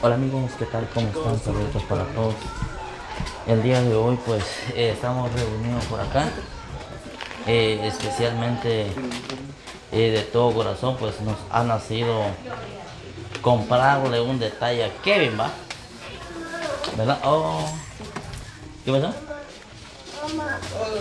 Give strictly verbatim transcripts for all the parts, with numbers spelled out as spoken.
Hola amigos, ¿qué tal? ¿Cómo están? Saludos para todos. El día de hoy pues eh, estamos reunidos por acá. Eh, especialmente eh, de todo corazón pues nos ha nacido comprarle un detalle a Kevin, ¿va? ¿Verdad? Oh. ¿Qué pasó? Mamá.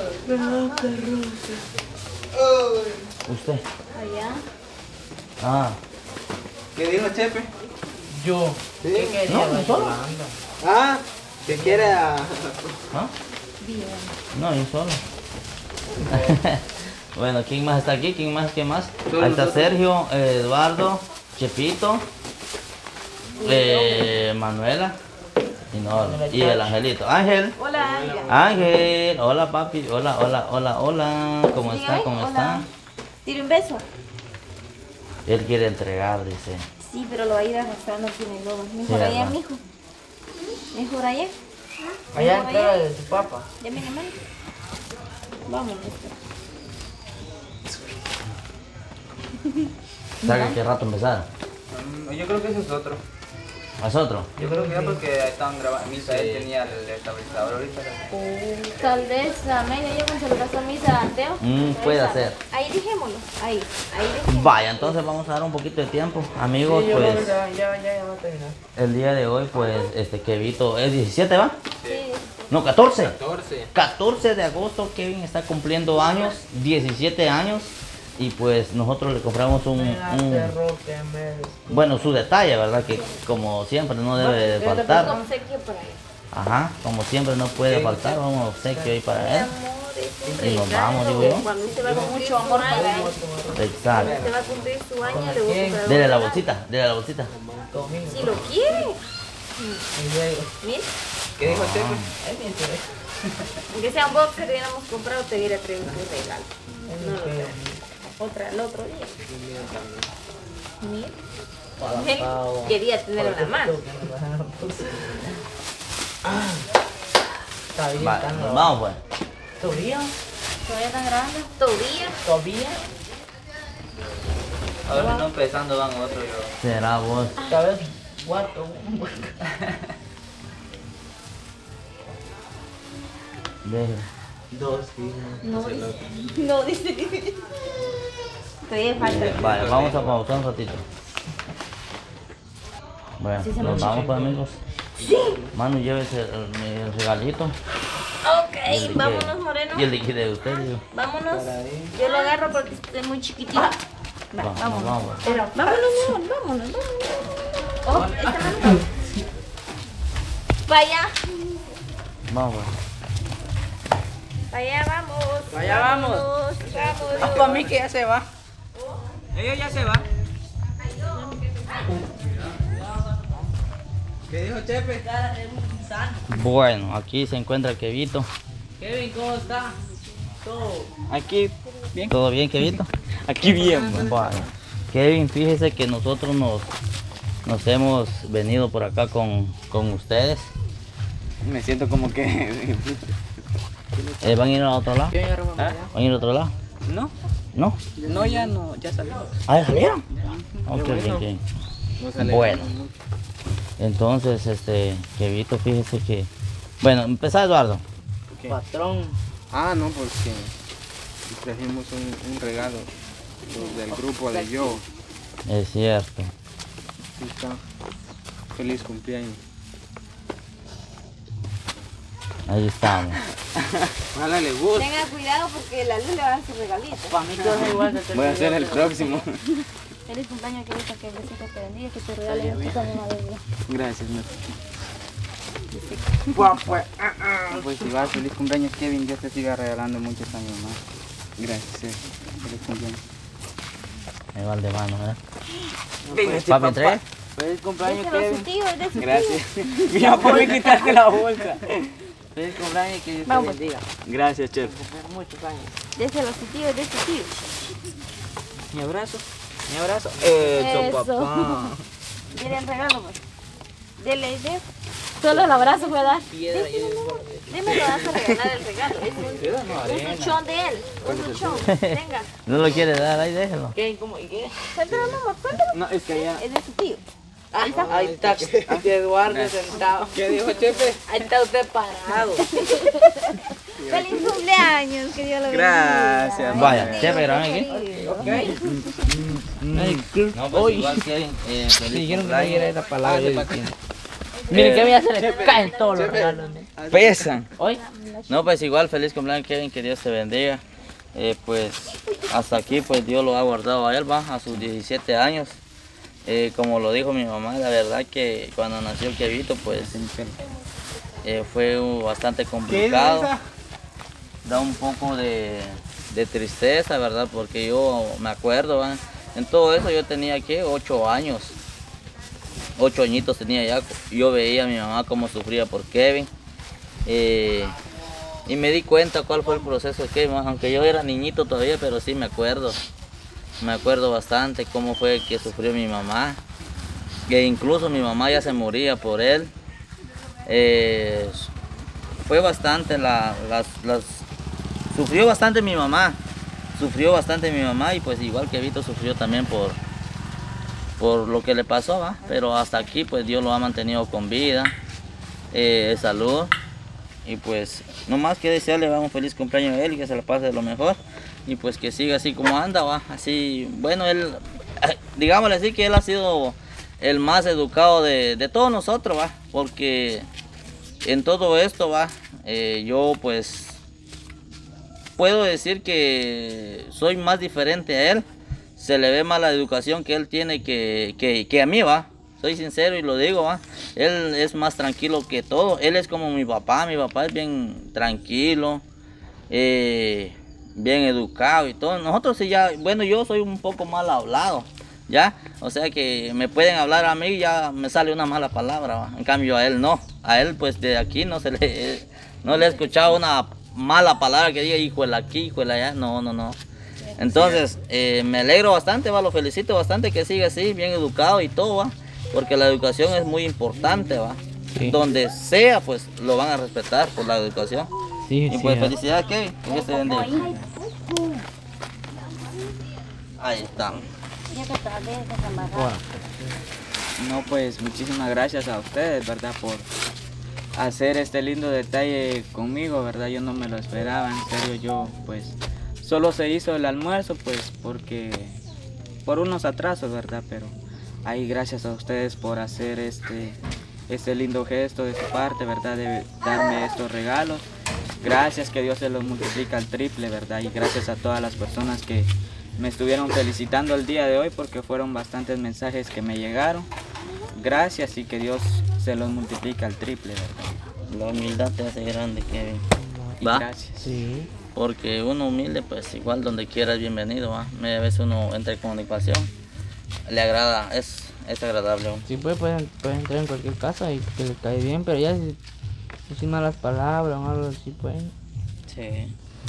¿Usted? Allá. Ah. ¿Qué dijo Chepe? Yo. ¿Sí? ¿Qué quería? No, no solo. Ah, que quiere a... ¿Ah? Bien. No, yo solo. Bueno, ¿quién más está aquí? ¿Quién más? ¿Quién más? Solo Ahí está nosotros. Sergio, eh, Eduardo, Chepito, eh, Manuela y, no, y el Angelito. Ángel. Hola, Ángel. Ángel. Hola papi. Hola, hola, hola, hola. ¿Cómo está? Dígame, ¿Cómo hola. está? Tire un beso. Él quiere entregar, dice. Sí, pero lo va a ir arrastrando aquí en el lodo. Mejor Sí, allá, ¿verdad? mijo. Mejor allá. Allá Mejor entra allá. de tu papá. Ya me llaman. Vamos, esto. ¿Sabe qué rato empezar? Mm, Yo creo que ese es otro. ¿Es otro? Yo creo que ya porque estaban grabando. Misa, él tenía el estabilizador ahorita. Tal vez a media yo cuando se le pasó a misa a Teo. Mm, puede Esa. ser. Ahí dejémoslo. Ahí. Ahí dejémoslo. Vaya, entonces vamos a dar un poquito de tiempo. Amigos, Sí, yo creo pues que ya, ya, ya, ya va a terminar. el día de hoy, pues, este Kevito, ¿es diecisiete, va? Sí. No, catorce. catorce. catorce de agosto, Kevin está cumpliendo años, diecisiete años. Y pues nosotros le compramos un, Me un- aterró que me des- bueno, su detalle, ¿verdad? Que como siempre no debe de Con faltar. obsequio para él. Ajá, como siempre no puede faltar, vamos a obsequio ahí para Mi él. amor, es un Y nos regalo. vamos, digo yo. Cuando usted va con mucho amor para él, Exacto. usted va a cumplir su año, le voy a comprar un Dele la regalo. bolsita, dele la bolsita. Conmigo. Si lo quiere. Y luego, Mira, ¿Qué dijo Chepe? es mi interés. aunque sea un boxer que hubiéramos comprado, te hubiera traído un regalo. Es No mi lo interés. tengo. Otra, el otro día. Mira. Para Él pavo. quería tenerlo en la mano. Ah, está bien, Va, está nos bien. vamos pues. ¿Todavía? Todavía tan grande. Todavía. ¿Todavía? A ver si no empezando van otro yo. Será vos. ¿Sabes? Cuatro. Déjelo. Dos, sí. No dice. No dice. Todavía falta. Vale, vamos a pausar un ratito. Bueno, Sí, se nos me vamos pues amigos. Sí. Manu, llévese el, el- el regalito. Ok, Y el de- vámonos, Moreno. Y el de, y de usted, digo. Vámonos. Yo lo agarro porque estoy muy chiquitito. Va, Vamos, vámonos. vamos. Pero, vámonos, mi amor, vámonos, vámonos. Oh, esta mano. Vaya. Vamos pues. Vaya, vamos. Vaya, vamos. Vámonos, Ah, vámonos. para mí que ya se va. Ellos ya se van. ¿Qué dijo Chepe? Bueno, aquí se encuentra Kevito. Kevin, ¿cómo está? Todo. Aquí, bien. ¿Todo bien, Kevito? Aquí bien. Bueno, Kevin, fíjese que nosotros nos, nos hemos venido por acá con, con ustedes. Me siento como que... Eh, ¿Van a ir al otro lado? Yo ya robo ¿Ah? ¿Van a ir al otro lado? No, ¿No? no, ya no, ya salimos. ¿Ah, ya salieron? Ok, Qué bien, bueno. bien. No salimos. Bueno, entonces, este, Kevito, fíjese que... Bueno, empezá, Eduardo. ¿Qué? Patrón. Ah, no, porque trajimos un, un regalo los del grupo de Yo. Es cierto. Aquí está. Feliz cumpleaños. Ahí estamos. Ojalá le guste. Tenga cuidado porque la luz le va a dar su regalito. Para mí todo es igual. que Voy a hacer el próximo. Feliz cumpleaños, que que el besito te bendiga, que te regale esto también alegría. Gracias, no. Pues, pues si vas, feliz cumpleaños, Kevin. Dios te siga regalando muchos años más. Gracias, eh. Feliz cumpleaños. Ahí va el de mano, ¿eh? Venga, Papi, entregue. Feliz cumpleaños, Déselo a su Kevin. tío, es de su Gracias. Mira, por mí quitaste la bolsa. Feliz cumpleaños y que Dios te Vamos. bendiga. Gracias, Chepe. Cumplir muchos años. tío. Déselo a su tío, es de su tío. Mi abrazo. Mi abrazo. Eso, Eso. papá. Dele el regalo, pues. Dele, dele. Solo el abrazo voy a dar. Piedra y el Deme lo vas a regalar el regalo. Es un, un luchón de él. Un luchón. Venga. No lo quiere dar, ahí déjelo. Kevin, ¿cómo? ¿Y qué? Suéltalo, mamá, suéltalo. No, es que allá. Es de su tío. Ahí está Eduardo sentado. ¿Qué dijo, Chepe? Ahí está usted parado. ¡Feliz cumpleaños! Que Dios lo bendiga. Gracias. Vaya, Chepe, grabame aquí. No, pues igual que eh, feliz Dijeron que no cumpleaños. dijera esa palabra. Miren que a mí ya se le caen todos los regalos. Pesan. Hoy, No, pues igual, feliz cumpleaños, Kevin, que Dios te bendiga. Eh, pues hasta aquí, pues Dios lo ha guardado a él, va, a sus diecisiete años. Eh, como lo dijo mi mamá, la verdad que cuando nació el Kevito, pues eh, fue uh, bastante complicado. Da un poco de, de tristeza, ¿verdad? Porque yo me acuerdo, ¿va? En todo eso yo tenía, ¿qué? Ocho años. Ocho añitos tenía ya. Yo veía a mi mamá cómo sufría por Kevin. Eh, y me di cuenta cuál fue el proceso de Kevin, aunque yo era niñito todavía, pero sí me acuerdo. Me acuerdo bastante cómo fue que sufrió mi mamá. Que incluso mi mamá ya se moría por él. Eh, fue bastante la, las, las... Sufrió bastante mi mamá. Sufrió bastante mi mamá y pues igual que Vito sufrió también por, por lo que le pasó, ¿va? Pero hasta aquí pues Dios lo ha mantenido con vida, eh, salud. Y pues no más que desearle va, un feliz cumpleaños a él y que se le pase de lo mejor. Y pues que siga así como anda, va, así, bueno, él, digámosle así que él ha sido el más educado de, de todos nosotros, va, porque en todo esto, va, eh, yo pues puedo decir que soy más diferente a él, se le ve más la educación que él tiene que, que, que a mí, va, soy sincero y lo digo, va, él es más tranquilo que todo, él es como mi papá, mi papá es bien tranquilo, eh, bien educado y todo. Nosotros sí ya, bueno, yo soy un poco mal hablado, ya, o sea que me pueden hablar a mí y ya me sale una mala palabra, ¿va? En cambio a él no, a él pues de aquí no se le, no le he escuchado una mala palabra que diga hijo de aquí, hijo de allá, no, no, no. Entonces eh, me alegro bastante, va, lo felicito bastante que siga así, bien educado y todo, va, porque la educación es muy importante, va. Sí. Donde sea pues lo van a respetar por la educación. Sí, y pues sí, felicidades, Kevin, que Dios te bendiga. Ahí está. No, pues muchísimas gracias a ustedes, ¿verdad? Por hacer este lindo detalle conmigo, ¿verdad? Yo no me lo esperaba, en serio, yo pues solo se hizo el almuerzo, pues porque por unos atrasos, ¿verdad? Pero ahí gracias a ustedes por hacer este, este lindo gesto de su parte, ¿verdad? De darme estos regalos. Gracias, que Dios se los multiplica al triple, ¿verdad? Y gracias a todas las personas que me estuvieron felicitando el día de hoy, porque fueron bastantes mensajes que me llegaron. Gracias y que Dios se los multiplica al triple, ¿verdad? La humildad te hace grande, Kevin. Y ¿Va? gracias. Sí. Porque uno humilde, pues igual donde quiera es bienvenido, ¿va? A veces uno entra en comunicación, le agrada, es, es agradable. ¿Va? Sí, puede, puede, puede entrar en cualquier casa y que le cae bien, pero ya si decir malas palabras o algo así, pues. Sí.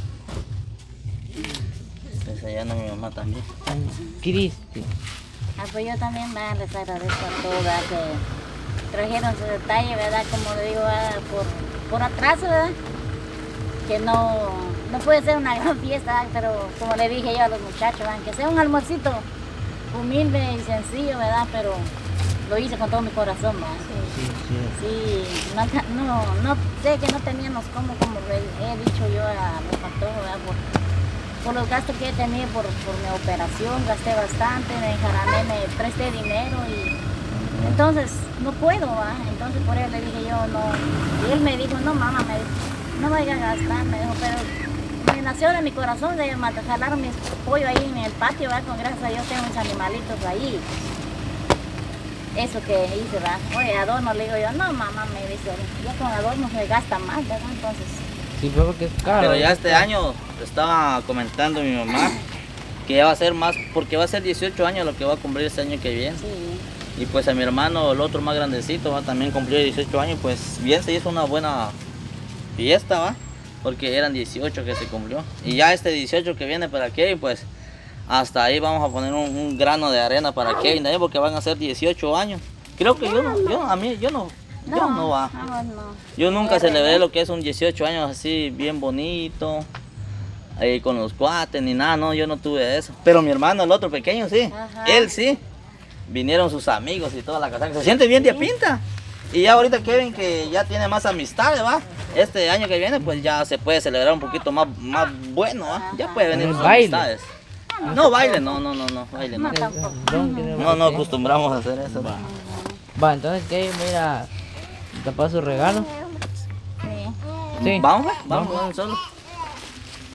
Pues allá no mi mamá también. Cristi. Ah, pues yo también más les agradezco a todos, ¿verdad? Que trajeron su detalle, ¿verdad? Como le digo, ¿verdad? Por, por atraso, ¿verdad? Que no, no puede ser una gran fiesta, ¿verdad? Pero como le dije yo a los muchachos, ¿verdad? Que sea un almuercito humilde y sencillo, ¿verdad? Pero lo hice con todo mi corazón, ¿verdad? Sí, sí. Sí, no, no, no sé que no teníamos como, como le he dicho yo a los pastores, ¿verdad? Por, por los gastos que he tenido por, por mi operación, gasté bastante, me enjaramé, me presté dinero y entonces no puedo, ¿va? Entonces por eso le dije yo, no, y él me dijo, no mamá, me dijo, no vayas a gastar, me dijo, pero me nació de mi corazón de jalar mis pollo ahí en el patio, ¿va? Con gracias a Dios tengo mis animalitos ahí. Eso que hice, ¿va? Oye, adorno, le digo yo, no mamá, me dice, ya con adornos se gasta más, ¿verdad? Entonces... Sí, porque es caro. Pero ya este año estaba comentando mi mamá que ya va a ser más, porque va a ser dieciocho años lo que va a cumplir este año que viene. Sí. Y pues a mi hermano, el otro más grandecito, ¿va? También cumplió dieciocho años, pues bien se hizo una buena fiesta, ¿va? Porque eran dieciocho que se cumplió. Y ya este dieciocho que viene para Kevin, pues hasta ahí vamos a poner un, un grano de arena para Kevin, ¿eh? Porque van a ser dieciocho años. Creo que yo no, yo a mí, yo no. No, yo no va. No, no. Yo nunca se le ve lo que es un dieciocho años así, bien bonito, ahí con los cuates ni nada, no, yo no tuve eso. Pero mi hermano, el otro pequeño, sí, Ajá. él sí. vinieron sus amigos y toda la casa. Se siente bien de pinta. Y ya ahorita Kevin, que ya tiene más amistades, ¿va? Este año que viene, pues ya se puede celebrar un poquito más, más bueno, ¿va? Ya puede venir ¿El sus baile? amistades. No, baile, no, no, no, no, baile no. No, tampoco. No, no acostumbramos a hacer eso. Va. Va, entonces Kevin, mira, tapar su regalo. Sí. Sí. Vamos, pues, vamos, vamos solo.